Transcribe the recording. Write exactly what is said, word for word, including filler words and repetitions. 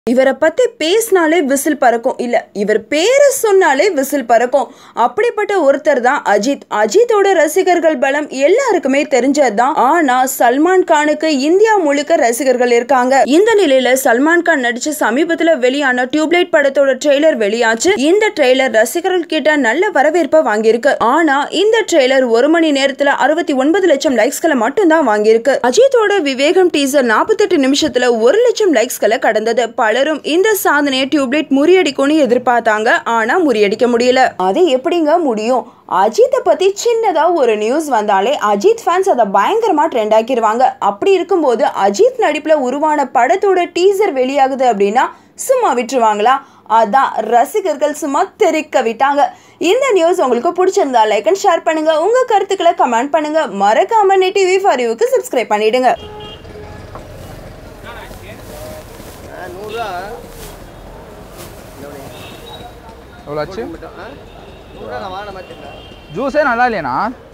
இவரை பத்தி பேசினாலே விசில் பறக்கும், இல்ல இவர் பேரை சொன்னாலே விசில் பறக்கும். அப்படிப்பட்ட ஒருத்தர் தான் அஜித். அஜித்தோட ரசிகர்கள் பலம் எல்லாருக்குமே தெரிஞ்சதுதான். ஆனா சல்மான் கானுக்கு இந்தியா முழுக்க ரசிகர்கள் இருக்காங்க. இந்த நிலையில சல்மான் கான் நடிச்ச சமீபத்துல வெளியான டியூப்லைட் படத்தோட ட்ரெய்லர் வெளியாச்சு. இந்த ட்ரெய்லர் ரசிகர்கள் கிட்ட நல்ல வரவேற்பை வாங்கியிருக்கு. ஆனா இந்த ட்ரெய்லர் ஒரு மணி நேரத்துல அறுபத்தி ஒன்பது லட்சம் லைக்ஸ்களை மட்டும் தான் வாங்கியிருக்கு. அஜித்தோட விவேகம் டீசர் நாற்பத்தி எட்டு நிமிஷத்துல ஒரு லட்சம் லைக்ஸ்களை கடந்தது. பலரும் இந்த சாதனையை டியூப்லைட் முறியடிக்கும்னு எதிர்பார்த்தாங்க. ஆனா முறியடிக்க முடியல. அது எப்படிங்க முடியும்? அஜித்தை பத்தி சின்னதா ஒரு நியூஸ் வந்தாலே அஜித் ஃபேன்ஸ் அதை பயங்கரமா ட்ரெண்ட் ஆக்கிடுவாங்க. அப்படி இருக்கும்போது அஜித் நடிப்புல உருவான படத்தோட டீசர் வெளியாகுது அப்படின்னா சும்மா விட்டுருவாங்களா? அதான் ரசிகர்கள் சும்மா தெரிக்க விட்டாங்க. இந்த நியூஸ் உங்களுக்கு பிடிச்சிருந்தா லைக் அண்ட் ஷேர் பண்ணுங்க. உங்க கருத்துக்களை கமெண்ட் பண்ணுங்க. மறக்காம நெட் டிவி ஃபார் யூக்கு சப்ஸ்கிரைப் பண்ணிடுங்க. ஜூஸே நல்லா இல்லையாண்ணா?